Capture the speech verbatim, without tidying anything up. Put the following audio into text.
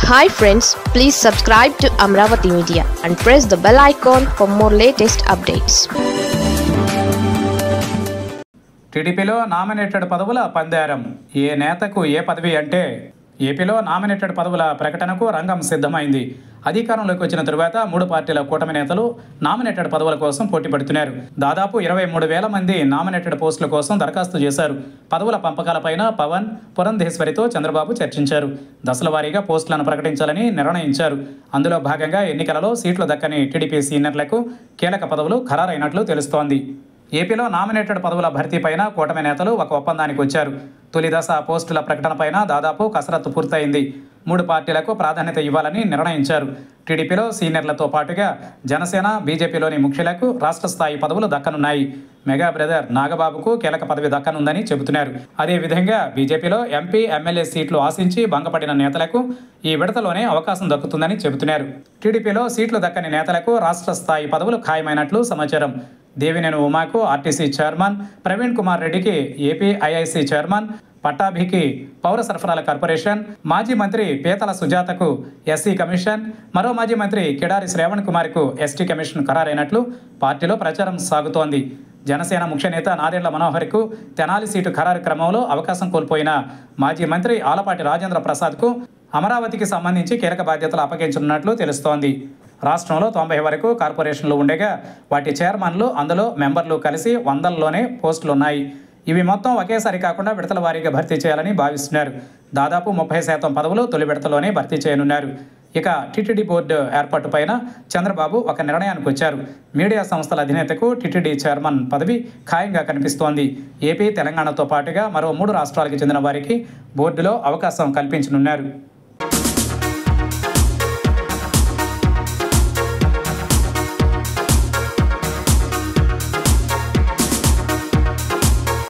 Hi friends, please subscribe to Amravati Media and press the bell icon for more latest updates. టీడీపీలో nominated పదవుల పందేరం. ఏ నేతకు ఏ పదవి అంటే ఏపీలో నామినేటెడ్ పదవుల ప్రకటనకు రంగం సిద్ధమైంది. అధికారంలోకి వచ్చిన తరువాత మూడు పార్టీల కూటమి నేతలు నామినేటెడ్ పదవుల కోసం పోటీ పడుతున్నారు. దాదాపు ఇరవై మూడు వేల మంది నామినేటెడ్ పోస్టుల కోసం దరఖాస్తు చేశారు. పదవుల పంపకాలపైన పవన్, పురంధేశ్వరితో చంద్రబాబు చర్చించారు. దశల వారీగా పోస్టులను ప్రకటించాలని నిర్ణయించారు. అందులో భాగంగా ఎన్నికలలో సీట్లు దక్కని టీడీపీ సీనియర్లకు కీలక పదవులు ఖరారైనట్లు తెలుస్తోంది. ఏపీలో నామినేటెడ్ పదవుల భర్తీపైన కూటమి నేతలు ఒక ఒప్పందానికి వచ్చారు. తొలి దశ పోస్టుల ప్రకటనపైన దాదాపు కసరత్తు పూర్తయింది. మూడు పార్టీలకు ప్రాధాన్యత ఇవ్వాలని నిర్ణయించారు. టీడీపీలో సీనియర్లతో పాటుగా జనసేన, బీజేపీలోని ముఖ్యులకు రాష్ట్ర స్థాయి పదవులు దక్కనున్నాయి. మెగా బ్రదర్ నాగబాబుకు కీలక పదవి దక్కనుందని చెబుతున్నారు. అదేవిధంగా బీజేపీలో ఎంపీ, ఎమ్మెల్యే సీట్లు ఆశించి భంగపడిన నేతలకు ఈ విడతలోనే అవకాశం దక్కుతుందని చెబుతున్నారు. టీడీపీలో సీట్లు దక్కని నేతలకు రాష్ట్ర స్థాయి పదవులు ఖాయమైనట్లు సమాచారం. దేవినేని ఉమాకు ఆర్టీసీ చైర్మన్, ప్రవీణ్ కుమార్ రెడ్డికి ఏపీ ఐఐసీ చైర్మన్, పట్టాభికి పౌర సరఫరాల కార్పొరేషన్, మాజీ మంత్రి పీతల సుజాతకు ఎస్సీ కమిషన్, మరో మాజీ మంత్రి కిడారి శ్రావణ్ కుమార్కు ఎస్టీ కమిషన్ ఖరారైనట్లు పార్టీలో ప్రచారం సాగుతోంది. జనసేన ముఖ్య నేత నాదెండ్ల మనోహర్కు తెనాలి సీటు ఖరారు క్రమంలో అవకాశం కోల్పోయిన మాజీ మంత్రి ఆలపాటి రాజేంద్ర ప్రసాద్కు అమరావతికి సంబంధించి కీలక బాధ్యతలు అప్పగించనున్నట్లు తెలుస్తోంది. రాష్ట్రంలో తొంభై వరకు కార్పొరేషన్లు ఉండగా వాటి చైర్మన్లు, అందులో మెంబర్లు కలిసి వందల్లోనే పోస్టులున్నాయి. ఇవి మొత్తం ఒకేసారి కాకుండా విడతల వారీగా భర్తీ చేయాలని భావిస్తున్నారు. దాదాపు ముప్పై శాతం పదవులు తొలి విడతలోనే భర్తీ చేయనున్నారు. ఇక టీటీడీ బోర్డు ఏర్పాటుపైన చంద్రబాబు ఒక నిర్ణయానికి వచ్చారు. మీడియా సంస్థల అధినేతకు టీటీడీ చైర్మన్ పదవి ఖాయంగా కనిపిస్తోంది. ఏపీ, తెలంగాణతో పాటుగా మరో మూడు రాష్ట్రాలకు చెందిన వారికి బోర్డులో అవకాశం కల్పించనున్నారు.